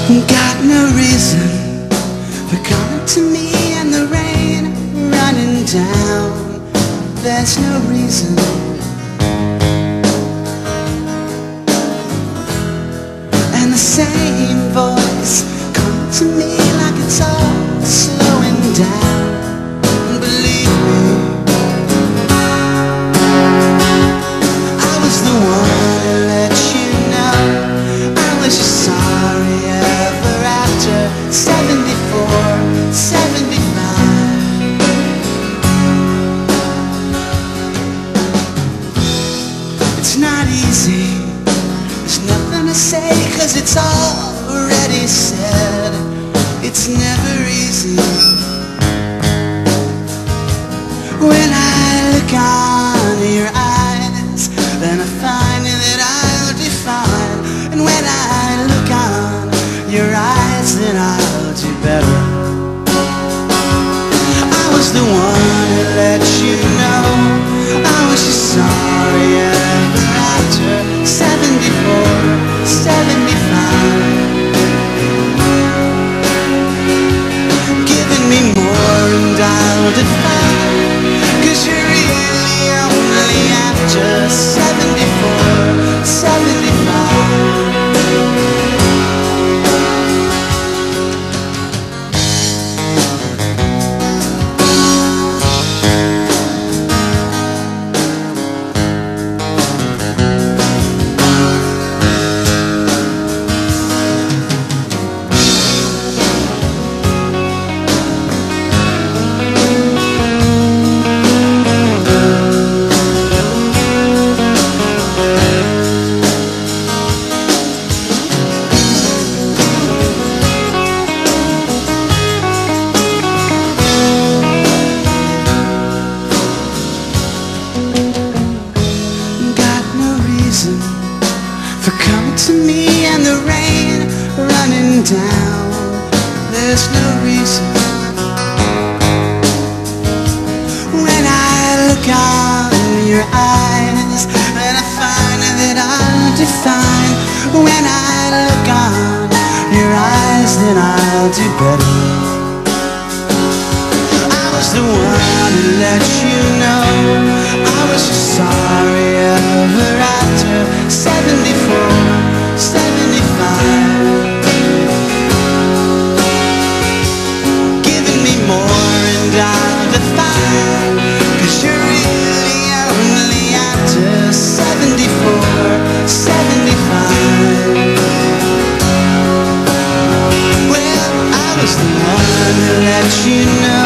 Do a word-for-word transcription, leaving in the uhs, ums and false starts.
Got no reason for coming to me and the rain running down. There's no reason. And the same voice coming to me like it's all slowing down. Believe me, I was the one who let you know I was just sorry ever after seventy-four, seventy-five. It's not easy, there's nothing to say, cause it's already said. It's never easy. When I look on your eyes, then I find that I'll define. And when I look on your eyes, then I'll do better. I was the one who let you know I was just sorry ever after seventy-four, seventy-five. Giving me more and I'll define, cause you're really only after seventy-four, seventy-five. For coming to me and the rain running down. There's no reason. When I look on your eyes, then I find that I'll define. When I look on your eyes, then I'll do better. I was the one who let you know I was just sorry ever after seventy-four, seventy-five. Giving me more and I'll define, cause you're really only after seventy-four, seventy-five. Well, I was the one who let you know